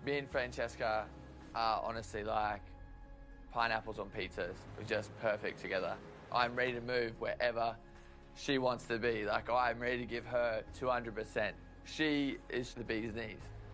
Me and Francesca are honestly like pineapples on pizzas. We're just perfect together. I'm ready to move wherever she wants to be. Like, I'm ready to give her 200%. She is the bee's knees.